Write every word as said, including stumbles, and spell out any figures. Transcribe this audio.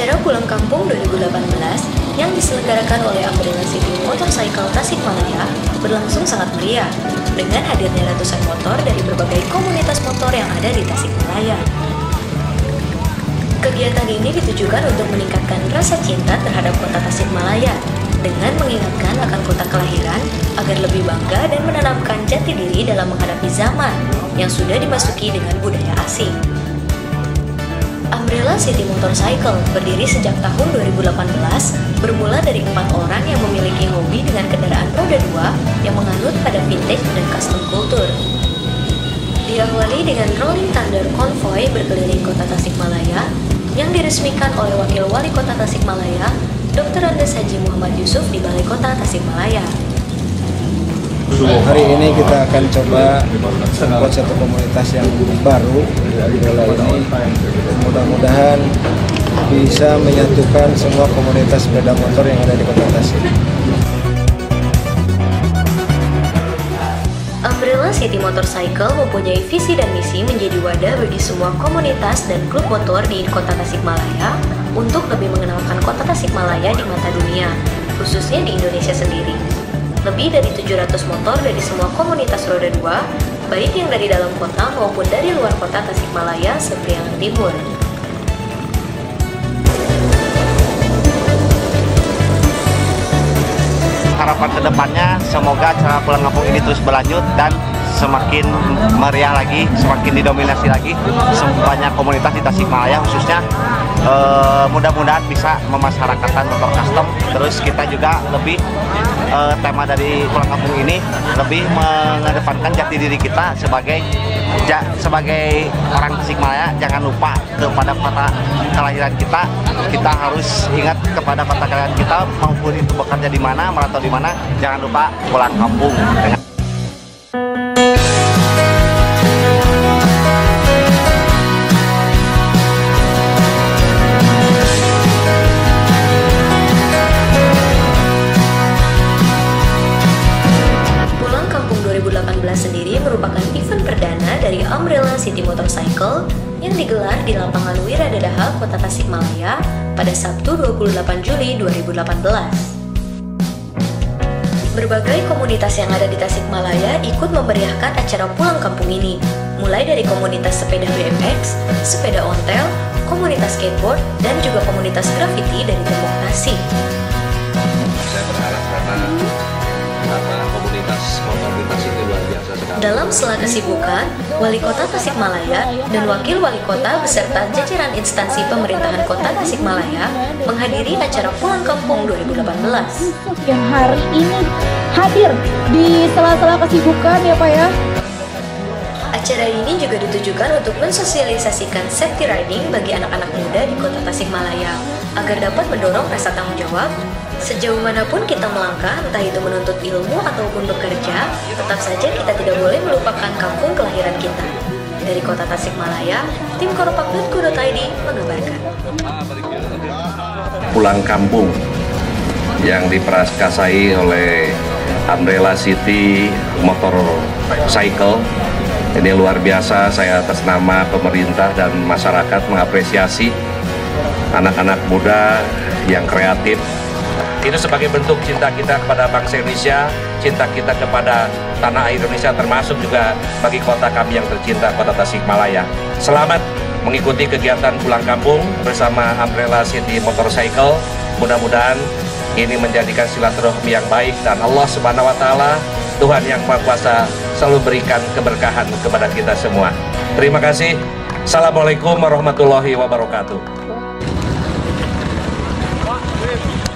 Acara Pulang Kampung dua ribu delapan belas yang diselenggarakan oleh Umbrella City Motorcycle Tasikmalaya berlangsung sangat meriah dengan hadirnya ratusan motor dari berbagai komunitas motor yang ada di Tasikmalaya. Kegiatan ini ditujukan untuk meningkatkan rasa cinta terhadap kota Tasikmalaya dengan mengingatkan akan kota kelahiran agar lebih bangga dan menanamkan jati diri dalam menghadapi zaman yang sudah dimasuki dengan budaya asing. Umbrella City Motorcycle berdiri sejak tahun dua ribu delapan belas, bermula dari empat orang yang memiliki hobi dengan kendaraan roda dua yang menganut pada vintage dan custom culture. Diawali dengan Rolling Thunder Convoy berkeliling kota Tasikmalaya yang diresmikan oleh Wakil Wali Kota Tasikmalaya, Doktor Andes Haji Muhammad Yusuf di Balai Kota Tasikmalaya. Hari ini kita akan coba membuat satu komunitas yang baru di wilayah ini. Mudah-mudahan bisa menyatukan semua komunitas sepeda motor yang ada di Kota Tasik. Umbrella City Motorcycle mempunyai visi dan misi menjadi wadah bagi semua komunitas dan klub motor di Kota Tasikmalaya untuk lebih mengenalkan Kota Tasikmalaya di mata dunia, khususnya di Indonesia sendiri. Lebih dari tujuh ratus motor dari semua komunitas roda dua, baik yang dari dalam kota maupun dari luar kota Tasikmalaya, Sepriangan Timur. Harapan kedepannya semoga acara Pulang Kampung ini terus berlanjut dan semakin meriah lagi, semakin didominasi lagi banyak komunitas di Tasikmalaya khususnya. E, mudah-mudahan bisa memasyarakatkan motor custom. Terus kita juga lebih e, tema dari Pulang Kampung ini lebih mengedepankan jati diri kita sebagai ja, sebagai orang Tasikmalaya. Jangan lupa kepada kota kelahiran kita. Kita harus ingat kepada kota kelahiran kita, maupun itu bekerja di mana, merantau di mana. Jangan lupa pulang kampung. Sendiri merupakan event perdana dari Umbrella City Motorcycle yang digelar di lapangan Wiradadaha, Kota Tasikmalaya pada Sabtu dua puluh delapan Juli dua ribu delapan belas. Berbagai komunitas yang ada di Tasikmalaya ikut memeriahkan acara Pulang Kampung ini, mulai dari komunitas sepeda B M X, sepeda ontel, komunitas skateboard, dan juga komunitas graffiti dari Tembok Tasik. Saya berharap karena karena komunitas motor di Tasik itu luar biasa sekali. Dalam sela kesibukan, Wali Kota Tasikmalaya dan Wakil Wali Kota beserta jajaran instansi pemerintahan Kota Tasikmalaya menghadiri acara Pulang Kampung dua ribu delapan belas. Yang hari ini hadir di sela-sela kesibukan ya Pak ya. Acara ini juga ditujukan untuk mensosialisasikan safety riding bagi anak-anak muda di Kota Tasikmalaya agar dapat mendorong rasa tanggung jawab. Sejauh manapun kita melangkah, entah itu menuntut ilmu ataupun bekerja, tetap saja kita tidak boleh melupakan kampung kelahiran kita. Dari Kota Tasikmalaya, tim korpak dot co dot i d mengabarkan. Pulang Kampung yang diprakarsai oleh Umbrella City Motorcycle ini luar biasa. Saya atas nama pemerintah dan masyarakat mengapresiasi anak-anak muda yang kreatif. Itu sebagai bentuk cinta kita kepada bangsa Indonesia, cinta kita kepada tanah air Indonesia, termasuk juga bagi kota kami yang tercinta, Kota Tasikmalaya. Selamat mengikuti kegiatan Pulang Kampung bersama Umbrella City Motorcycle. Mudah-mudahan ini menjadikan silaturahmi yang baik dan Allah Subhanahu wa Ta'ala, Tuhan yang Maha Kuasa, selalu berikan keberkahan kepada kita semua. Terima kasih. Assalamualaikum warahmatullahi wabarakatuh.